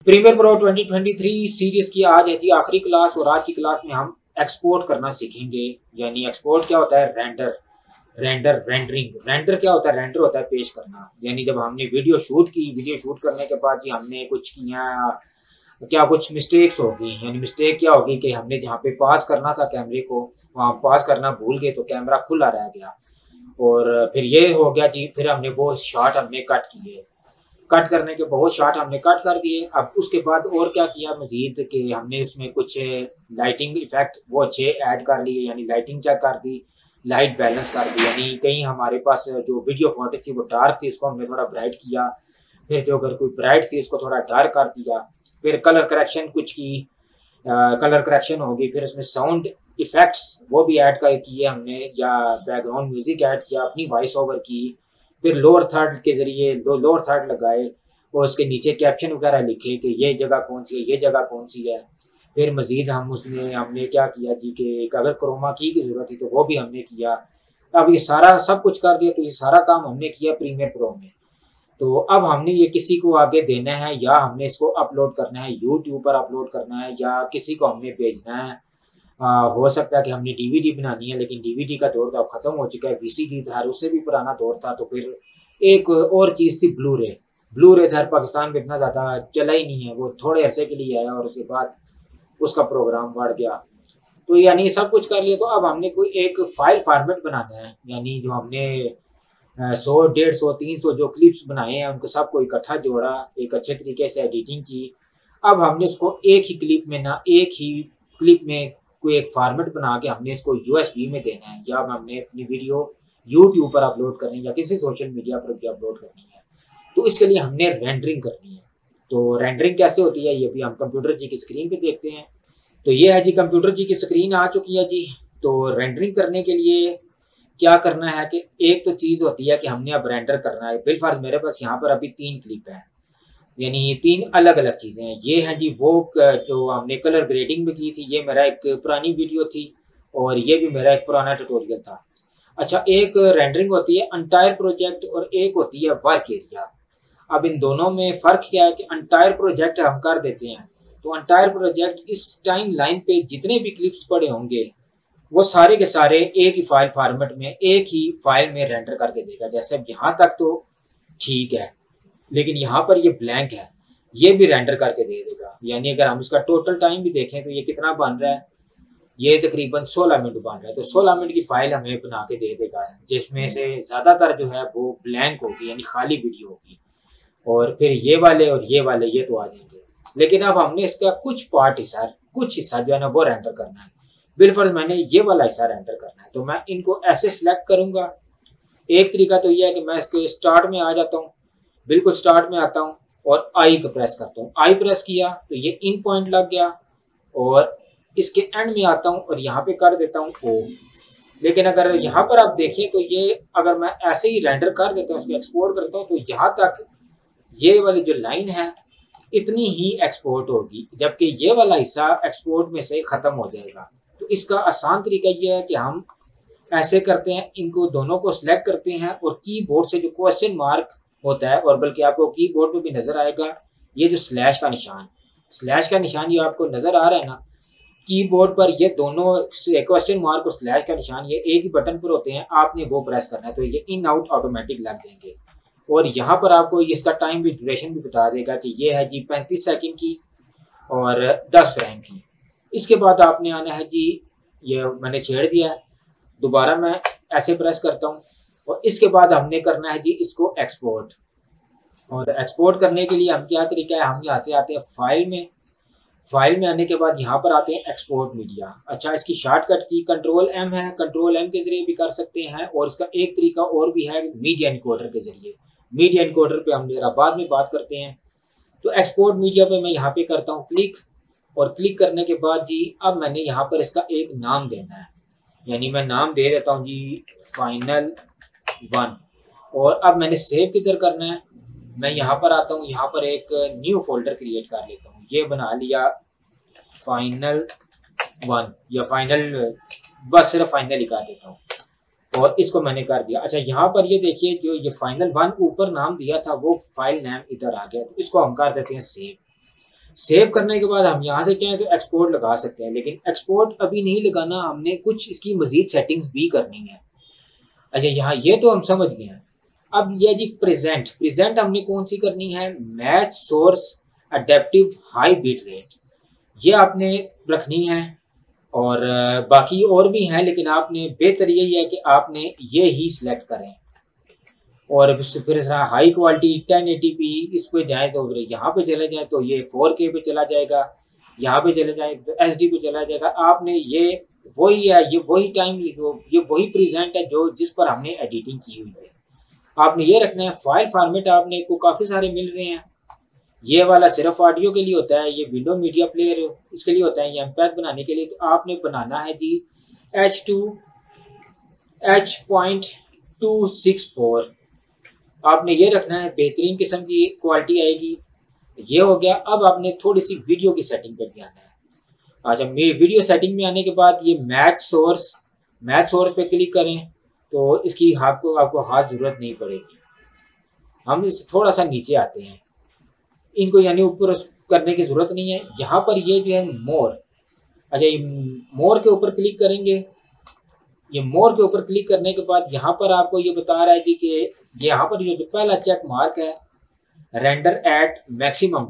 Premiere pro 2023 series की आज है जी आखिरी क्लास। और आज की क्लास में हम एक्सपोर्ट करना सीखेंगे। यानी एक्सपोर्ट क्या होता है? रेंडरिंग। रेंडर क्या होता है? रेंडर होता है पेश करना। यानी जब हमने वीडियो शूट की, वीडियो शूट करने के बाद जी हमने कुछ किया, क्या कुछ मिस्टेक्स होगी। यानी मिस्टेक क्या होगी कि हमने जहाँ पे पास करना था कैमरे को, वहाँ पास करना भूल गए तो कैमरा खुला रह गया। और फिर ये हो गया जी, फिर हमने वो शॉट हमने कट किए। कट करने के बहुत शॉट हमने कट कर दिए। अब उसके बाद और क्या किया मजीद कि हमने इसमें कुछ लाइटिंग इफेक्ट वो अच्छे ऐड कर लिए। यानी लाइटिंग चेक कर दी, लाइट बैलेंस कर दी। यानी कहीं हमारे पास जो वीडियो फुटेज थी वो डार्क थी, उसको हमने थोड़ा ब्राइट किया। फिर जो अगर कोई ब्राइट थी उसको थोड़ा डार्क कर दिया। फिर कलर करेक्शन कुछ की, कलर करेक्शन होगी। फिर उसमें साउंड इफेक्ट्स वो भी ऐड कर किए हमने, या बैकग्राउंड म्यूजिक ऐड किया, अपनी वॉइस ओवर की। फिर लोअर थर्ड के जरिए लोअर थर्ड लगाए और उसके नीचे कैप्शन वगैरह लिखे कि ये जगह कौन सी है, ये जगह कौन सी है। फिर मजीद हम उसमें हमने क्या किया जी कि अगर क्रोमा की ज़रूरत थी तो वो भी हमने किया। अब ये सारा सब कुछ कर दिया, तो ये सारा काम हमने किया प्रीमियर प्रो में। तो अब हमने ये किसी को आगे देना है, या हमने इसको अपलोड करना है, यूट्यूब पर अपलोड करना है, या किसी को हमने भेजना है। हो सकता है कि हमने डीवीडी बनानी है, लेकिन डीवीडी का दौर तो अब खत्म हो चुका है। वीसीडी था, उससे भी पुराना दौर था। तो फिर एक और चीज़ थी ब्लू रे। ब्लू रे था, पाकिस्तान में इतना ज़्यादा चला ही नहीं है, वो थोड़े अरसे के लिए आया और उसके बाद उसका प्रोग्राम बढ़ गया। तो यानी सब कुछ कर लिया। तो अब हमने कोई एक फाइल फॉर्मेट बनाना है। यानी जो हमने 100, 150, 300 जो क्लिप्स बनाए हैं उनको सबको इकट्ठा जोड़ा, एक अच्छे तरीके से एडिटिंग की। अब हमने उसको एक ही क्लिप में ना, एक ही क्लिप में कोई एक फॉर्मेट बना के हमने इसको यूएसबी में देना है, या हमने अपनी वीडियो यूट्यूब पर अपलोड करनी है, या किसी सोशल मीडिया पर भी अपलोड करनी है। तो इसके लिए हमने रेंडरिंग करनी है। तो रेंडरिंग कैसे होती है ये भी हम कंप्यूटर जी की स्क्रीन पे देखते हैं। तो ये है जी, कंप्यूटर जी की स्क्रीन आ चुकी है जी। तो रेंडरिंग करने के लिए क्या करना है कि एक तो चीज़ होती है कि हमने अब रेंडर करना है। बिलफर्ज मेरे पास यहाँ पर अभी 3 क्लिप हैं, यानी 3 अलग अलग चीज़ें हैं। ये हैं जी वो जो हमने कलर ग्रेडिंग में की थी, ये मेरा एक पुरानी वीडियो थी, और ये भी मेरा एक पुराना ट्यूटोरियल था। अच्छा, एक रेंडरिंग होती है अंटायर प्रोजेक्ट और एक होती है वर्क एरिया। अब इन दोनों में फ़र्क क्या है कि अंटायर प्रोजेक्ट हम कर देते हैं तो अंटायर प्रोजेक्ट इस टाइम लाइन पे जितने भी क्लिप्स पड़े होंगे वो सारे के सारे एक ही फाइल फॉर्मेट में, एक ही फाइल में रेंडर करके देगा। जैसे अब यहाँ तक तो ठीक है, लेकिन यहाँ पर ये ब्लैंक है, ये भी रेंडर करके दे देगा। यानी अगर हम इसका टोटल टाइम भी देखें तो ये कितना बन रहा है, ये तकरीबन 16 मिनट बन रहा है। तो 16 मिनट की फाइल हमें बना के दे देगा, जिसमें से ज़्यादातर जो है वो ब्लैंक होगी, यानी खाली वीडियो होगी। और फिर ये वाले और ये वाले ये तो आ जाएंगे। लेकिन अब हमने इसका कुछ हिस्सा जो है ना वो रेंडर करना है। बिलफर्ज मैंने ये वाला हिस्सा रेंडर करना है, तो मैं इनको ऐसे सिलेक्ट करूंगा। एक तरीका तो ये है कि मैं इसके स्टार्ट में आ जाता हूँ, बिल्कुल स्टार्ट में आता हूँ और आई को प्रेस करता हूँ। आई प्रेस किया तो ये इन पॉइंट लग गया, और इसके एंड में आता हूँ और यहाँ पे कर देता हूँ ओ। लेकिन अगर यहाँ पर आप देखें तो ये अगर मैं ऐसे ही रेंडर कर देता हूँ, उसको एक्सपोर्ट करता हूँ, तो यहाँ तक ये वाली जो लाइन है इतनी ही एक्सपोर्ट होगी, जबकि ये वाला हिस्सा एक्सपोर्ट में से खत्म हो जाएगा। तो इसका आसान तरीका ये है कि हम ऐसे करते हैं, इनको दोनों को सिलेक्ट करते हैं और कीबोर्ड से जो क्वेश्चन मार्क होता है, और बल्कि आपको कीबोर्ड पे भी नजर आएगा ये जो स्लैश का निशान ये आपको नजर आ रहा है ना कीबोर्ड पर, ये दोनों क्वेश्चन मार्क और स्लैश का निशान ये एक ही बटन पर होते हैं। आपने वो प्रेस करना है तो ये इन आउट ऑटोमेटिक लग देंगे। और यहाँ पर आपको इसका टाइम भी, ड्यूरेशन भी बता देगा कि ये है जी 35 सेकंड की और 10 फ्रेम की। इसके बाद आपने आना है जी, ये मैंने छेड़ दिया है, दोबारा मैं ऐसे प्रेस करता हूँ, और इसके बाद हमने करना है जी इसको एक्सपोर्ट। और एक्सपोर्ट करने के लिए हम क्या तरीका है, हम आते हैं फाइल में आने के बाद यहाँ पर आते हैं एक्सपोर्ट मीडिया। अच्छा, इसकी शॉर्टकट की कंट्रोल एम है, कंट्रोल एम के जरिए भी कर सकते हैं, और इसका एक तरीका और भी है मीडिया इनकोडर के जरिए। मीडिया इनकोडर पे हम जरा बाद में बात करते हैं। तो एक्सपोर्ट मीडिया पे मैं यहाँ पे करता हूँ क्लिक, और क्लिक करने के बाद जी अब मैंने यहाँ पर इसका एक नाम देना है। यानी मैं नाम दे देता हूँ जी फाइनल 1। और अब मैंने सेव किधर करना है, मैं यहाँ पर आता हूँ, यहाँ पर एक न्यू फोल्डर क्रिएट कर लेता हूँ। ये बना लिया फाइनल 1, या फाइनल, बस सिर्फ फाइनल ही कर देता हूँ, और इसको मैंने कर दिया। अच्छा, यहाँ पर ये देखिए जो ये फाइनल 1 ऊपर नाम दिया था वो फाइल नेम इधर आ गया, तो इसको हम कर देते हैं सेव। सेव करने के बाद हम यहाँ से चाहें तो एक्सपोर्ट लगा सकते हैं, लेकिन एक्सपोर्ट अभी नहीं लगाना, हमने कुछ इसकी मजीद सेटिंग्स भी करनी है। अच्छा, यहाँ ये तो हम समझ गए हैं। अब ये जी प्रेजेंट, प्रेजेंट हमने कौन सी करनी है, match source adaptive high bit rate, ये आपने रखनी है। और बाकी और भी हैं, लेकिन आपने बेहतर यही है कि आपने ये ही सिलेक्ट करें। और फिर हाई क्वालिटी 1080p इस पे जाएं तो यहाँ पे चले जाएं तो ये 4K पे चला जाएगा, यहाँ पे चले जाएं तो HD पे चला जाएगा। आपने ये वही है, ये वही टाइम, ये वही प्रेजेंट है जो जिस पर हमने एडिटिंग की हुई है। आपने ये रखना है। फाइल फॉर्मेट आपने को काफ़ी सारे मिल रहे हैं। ये वाला सिर्फ ऑडियो के लिए होता है, ये विंडो मीडिया प्लेयर इसके लिए होता है, ये एमपैक बनाने के लिए। तो आपने बनाना है जी H.264, आपने ये रखना है, बेहतरीन किस्म की क्वालिटी आएगी। ये हो गया। अब आपने थोड़ी सी वीडियो की सेटिंग पे भी आना है। अच्छा, मेरी वीडियो सेटिंग में आने के बाद ये मैच सोर्स पे क्लिक करें तो इसकी आपको खास ज़रूरत नहीं पड़ेगी। हम इस थोड़ा सा नीचे आते हैं, इनको यानी ऊपर करने की ज़रूरत नहीं है। यहाँ पर ये जो है मोर, अच्छा ये मोर के ऊपर क्लिक करेंगे। ये मोर के ऊपर क्लिक करने के बाद यहाँ पर आपको ये बता रहा है जी कि यहाँ पर ये जो पहला चेक मार्क है, रेंडर एट मैक्सिमम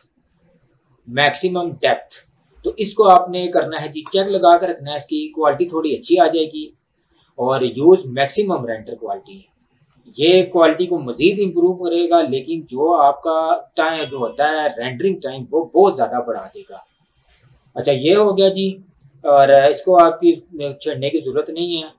डेप्थ, तो इसको आपने करना है जी, चेक लगा कर रखना है। इसकी क्वालिटी थोड़ी अच्छी आ जाएगी। और यूज़ मैक्सिमम रेंडर क्वालिटी, ये क्वालिटी को मज़ीद इम्प्रूव करेगा, लेकिन जो आपका टाइम जो होता है रेंडरिंग टाइम वो बहुत ज़्यादा बढ़ा देगा। अच्छा, ये हो गया जी। और इसको आपकी चढ़ने की ज़रूरत नहीं है।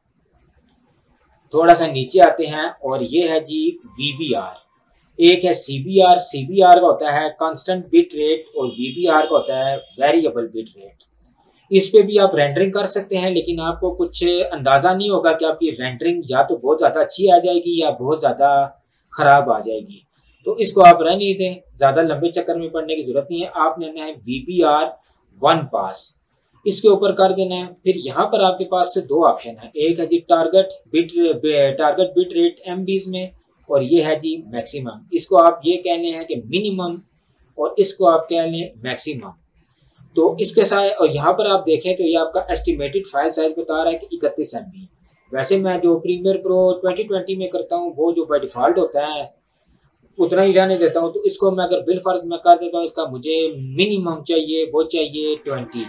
थोड़ा सा नीचे आते हैं और ये है जी VBR। एक है CBR का होता है कांस्टेंट बिट रेट, और VBR का होता है वेरिएबल बिट रेट। इस पे भी आप रेंडरिंग कर सकते हैं, लेकिन आपको कुछ अंदाज़ा नहीं होगा कि आपकी रेंडरिंग या तो बहुत ज़्यादा अच्छी आ जाएगी या बहुत ज़्यादा ख़राब आ जाएगी। तो इसको आप रहने दें, ज़्यादा लंबे चक्कर में पड़ने की ज़रूरत नहीं है। आपने लेना है VBR 1 पास, इसके ऊपर कर देना है। फिर यहाँ पर आपके पास से दो ऑप्शन है, एक है जी टारगेट बिट रेट MBs में, और ये है जी मैक्सिमम। इसको आप ये कहने हैं कि मिनिमम, और इसको आप कह लें मैक्सिमम। तो इसके साथ, और यहाँ पर आप देखें तो ये आपका एस्टिमेटेड फाइल साइज बता रहा है कि 31 MB। वैसे मैं जो प्रीमियर प्रो 2020 में करता हूँ वो जो बाय डिफ़ॉल्ट होता है उतना ही रहने देता हूँ। तो इसको मैं अगर बिल फर्ज में कर देता हूँ, इसका मुझे मिनिमम चाहिए वो चाहिए 20,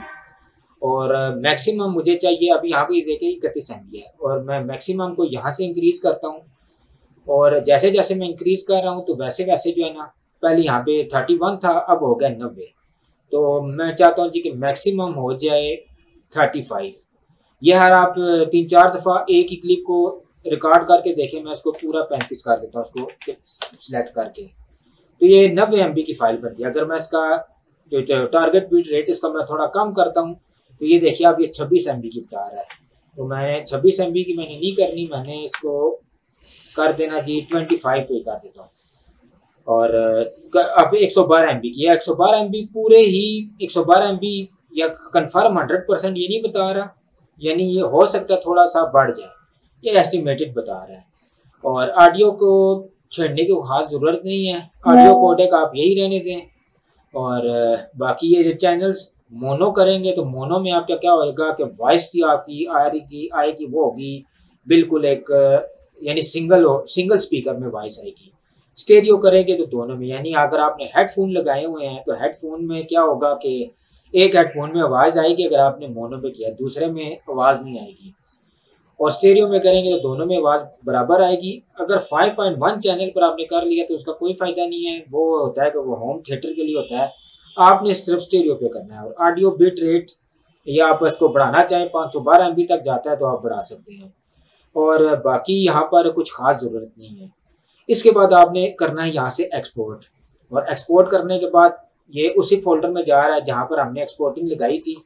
और मैक्सिमम मुझे चाहिए, अभी यहाँ पे देखिए 31 MB है, और मैं मैक्सिमम को यहाँ से इंक्रीज़ करता हूँ। और जैसे जैसे मैं इंक्रीज़ कर रहा हूँ तो वैसे वैसे जो है ना, पहले यहाँ पे 31 था, अब हो गया 90। तो मैं चाहता हूँ जी कि मैक्सिमम हो जाए 35। ये हर आप 3-4 दफ़ा एक ही क्लिप को रिकॉर्ड करके देखें। मैं इसको पूरा 35 कर देता हूँ, उसको सिलेक्ट करके। तो ये 90 MB की फ़ाइल बन गई। अगर मैं इसका जो टारगेट बिट रेट इसका मैं थोड़ा कम करता हूँ तो ये देखिए अब ये 26 MB की बता रहा है। तो मैंने 26 MB की मैंने नहीं करनी, मैंने इसको कर देना जी 25 पे कर देता हूँ। और अब 112 MB की, 112 MB पूरे ही 112 MB या कन्फर्म 100% ये नहीं बता रहा, यानी ये हो सकता है थोड़ा सा बढ़ जाए, ये एस्टिमेटेड बता रहा है। और ऑडियो को छेड़ने की खास ज़रूरत नहीं है, ऑडियो कोडेक आप यही रहने दें। और बाकी ये जो चैनल्स मोनो करेंगे तो मोनो में आपका क्या होएगा कि वॉइस की आपकी आएगी वो होगी बिल्कुल एक यानी सिंगल स्पीकर में वॉइस आएगी। स्टेरियो करेंगे तो दोनों में, यानी अगर आपने हेडफोन लगाए हुए हैं तो हेडफोन में क्या होगा कि एक हेडफोन में आवाज़ आएगी, अगर आपने मोनो पे किया दूसरे में आवाज़ नहीं आएगी। और स्टेरियो में करेंगे तो दोनों में आवाज़ बराबर आएगी। अगर 5.1 चैनल पर आपने कर लिया तो उसका कोई फ़ायदा नहीं है, वो होता है कि वो होम थिएटर के लिए होता है। आपने सिर्फ स्टेरियो पे करना है। और ऑडियो बिट रेट या आप इसको बढ़ाना चाहें 512 MB तक जाता है तो आप बढ़ा सकते हैं। और बाकी यहाँ पर कुछ ख़ास ज़रूरत नहीं है। इसके बाद आपने करना है यहाँ से एक्सपोर्ट, और एक्सपोर्ट करने के बाद ये उसी फोल्डर में जा रहा है जहाँ पर हमने एक्सपोर्टिंग लगाई थी।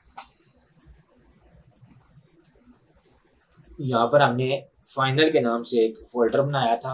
यहाँ पर हमने फाइनल के नाम से एक फोल्डर बनाया था,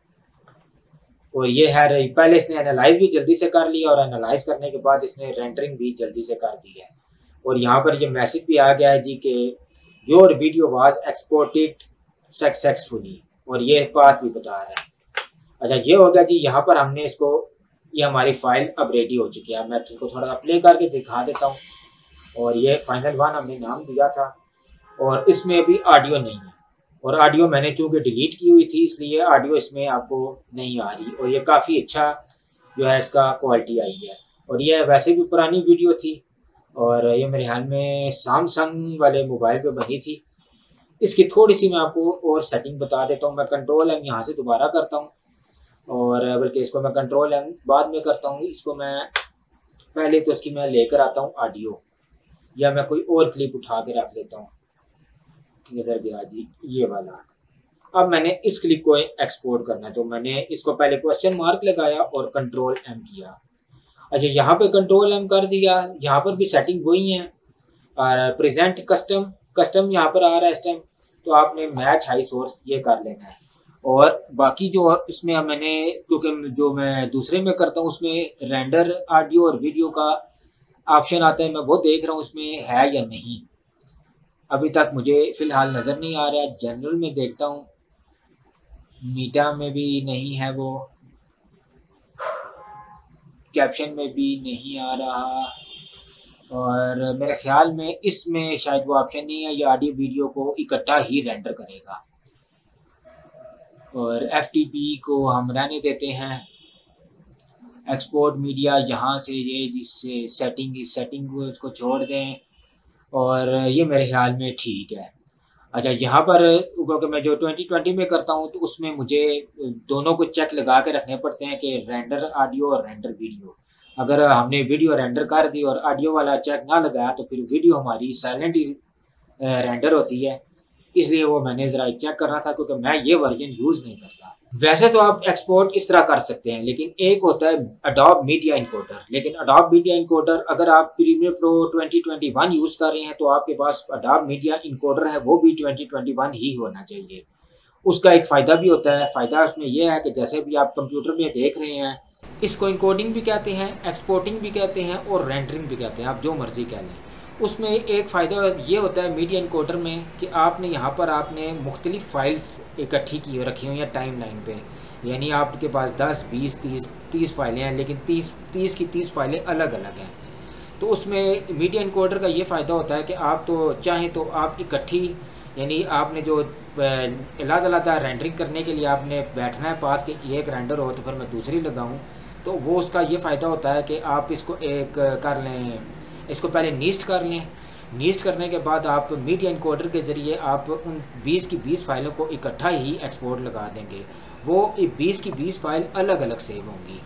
और ये है रही। पहले इसने एनालाइज भी जल्दी से कर लिया, और एनालाइज करने के बाद इसने रेंडरिंग भी जल्दी से कर दी है। और यहाँ पर ये मैसेज भी आ गया है जी कि your video was exported successfully, और ये बात भी बता रहा है। अच्छा, ये हो गया जी। यहाँ पर हमने इसको ये हमारी फाइल अब रेडी हो चुकी है। मैं तुमको थोड़ा प्ले करके दिखा देता हूँ। और ये फाइनल वन हमने नाम दिया था, और इसमें अभी ऑडियो नहीं है, और ऑडियो मैंने चूँकि डिलीट की हुई थी इसलिए ऑडियो इसमें आपको नहीं आ रही, और ये काफ़ी अच्छा जो है इसका क्वालिटी आई है। और ये वैसे भी पुरानी वीडियो थी, और ये मेरे ख्याल में सैमसंग वाले मोबाइल पे बनी थी। इसकी थोड़ी सी मैं आपको और सेटिंग बता देता हूँ। मैं कंट्रोल एम यहाँ से दोबारा करता हूँ, और बल्कि इसको मैं कंट्रोल एम बाद में करता हूँ। इसको मैं पहले तो इसकी मैं लेकर आता हूँ ऑडियो, या मैं कोई और क्लिप उठा के रख लेता हूँ। किधर गया जी, ये वाला। अब मैंने इस क्लिप को एक्सपोर्ट करना है, तो मैंने इसको पहले क्वेश्चन मार्क लगाया और कंट्रोल एम किया। अच्छा, यहाँ पे कंट्रोल एम कर दिया। यहाँ पर भी सेटिंग वही है, और प्रेजेंट कस्टम यहाँ पर आ रहा है इस टाइम, तो आपने मैच हाई सोर्स ये कर लेना है। और बाकी जो इसमें मैंने, क्योंकि जो मैं दूसरे में करता हूँ उसमें रेंडर ऑडियो और वीडियो का ऑप्शन आता है, मैं वो देख रहा हूँ उसमें है या नहीं। अभी तक मुझे फ़िलहाल नज़र नहीं आ रहा है। जनरल में देखता हूँ, मीटा में भी नहीं है, वो कैप्शन में भी नहीं आ रहा, और मेरे ख्याल में इसमें शायद वो ऑप्शन नहीं है। ये ऑडियो वीडियो को इकट्ठा ही रेंडर करेगा। और FTP को हम रहने देते हैं। एक्सपोर्ट मीडिया यहाँ से ये जिससे इस सेटिंग को इसको छोड़ दें, और ये मेरे ख्याल में ठीक है। अच्छा, यहाँ पर क्योंकि मैं जो 2020 में करता हूँ तो उसमें मुझे दोनों को चेक लगा के रखने पड़ते हैं कि रेंडर ऑडियो और रेंडर वीडियो। अगर हमने वीडियो रेंडर कर दी और ऑडियो वाला चेक ना लगाया तो फिर वीडियो हमारी साइलेंट ही रेंडर होती है। इसलिए वो मैंने ज़रा चेक करना था, क्योंकि मैं ये वर्जन यूज़ नहीं करता। वैसे तो आप एक्सपोर्ट इस तरह कर सकते हैं, लेकिन एक होता है अडोब मीडिया इनकोडर। लेकिन अडोब मीडिया इनकोडर अगर आप प्रीमियर प्रो 2021 यूज़ कर रहे हैं तो आपके पास अडोब मीडिया इनकोडर है, वो भी 2021 ही होना चाहिए। उसका एक फ़ायदा भी होता है। फ़ायदा उसमें यह है कि जैसे भी आप कंप्यूटर में देख रहे हैं, इसको इनकोडिंग भी कहते हैं, एक्सपोर्टिंग भी कहते हैं, और रेंडरिंग भी कहते हैं, आप जो मर्ज़ी कह लें। उसमें एक फ़ायदा ये होता है मीडिया इनकोडर में कि आपने यहाँ पर आपने मुख्तलिफ़ फ़ाइल्स इकट्ठी की रखी हुई हैं टाइम लाइन पे। यानी आपके पास 10, 20, 30 फाइलें हैं, लेकिन 30 की 30 फाइलें अलग अलग हैं। तो उसमें मीडिया इनकोडर का ये फ़ायदा होता है कि आप तो चाहें तो आप इकट्ठी, यानी आपने जो अलग-अलग रेंडरिंग करने के लिए आपने बैठना है पास कि एक रेंडर हो तो फिर मैं दूसरी लगाऊँ, तो वो उसका ये फ़ायदा होता है कि आप इसको एक कर लें, इसको पहले नीस्ट कर लें। नीस्ट करने के बाद आप मीडिया इनकोडर के ज़रिए आप उन 20 की 20 फाइलों को इकट्ठा ही एक्सपोर्ट लगा देंगे। वो 20 की 20 फाइल अलग अलग सेव होंगी।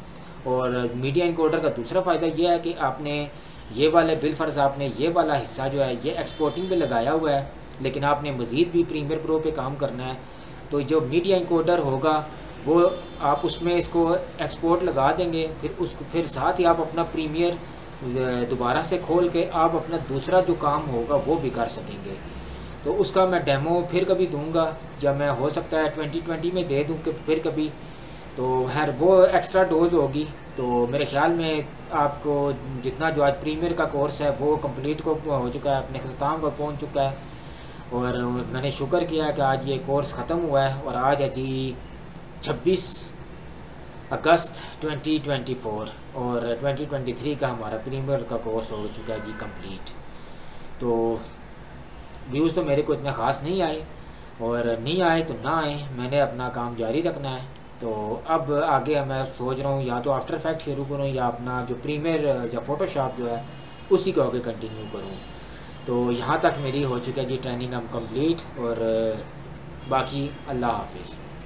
और मीडिया इनकोडर का दूसरा फ़ायदा ये है कि आपने ये वाले बिलफर्ज आपने ये वाला हिस्सा जो है ये एक्सपोर्टिंग पे लगाया हुआ है, लेकिन आपने मज़ीद भी प्रीमियर प्रो पे काम करना है, तो जो मीडिया इनकोडर होगा वो आप उसमें इसको एक्सपोर्ट लगा देंगे। फिर साथ ही आप अपना प्रीमियर दोबारा से खोल के आप अपना दूसरा जो काम होगा वो भी कर सकेंगे। तो उसका मैं डेमो फिर कभी दूंगा, या मैं हो सकता है 2020 में दे दूं कि फिर कभी, तो खैर वो एक्स्ट्रा डोज होगी। तो मेरे ख्याल में आपको जितना जो आज प्रीमियर का कोर्स है वो कंप्लीट को हो चुका है, अपने ख़त्म पर पहुंच चुका है। और मैंने शुक्र किया कि आज ये कोर्स ख़त्म हुआ है, और आज है जी 26 अगस्त 2024, और 2023 का हमारा प्रीमियर का कोर्स हो चुका है जी कंप्लीट। तो व्यूज़ तो मेरे को इतने ख़ास नहीं आए, और नहीं आए तो ना आए, मैंने अपना काम जारी रखना है। तो अब आगे मैं सोच रहा हूँ या तो आफ्टर इफेक्ट शुरू करूँ या अपना जो प्रीमियर या फ़ोटोशॉप जो है उसी को आगे कंटिन्यू करूँ। तो यहाँ तक मेरी हो चुकी है जी ट्रेनिंग अब कंप्लीट, और बाकी अल्लाह हाफिज़।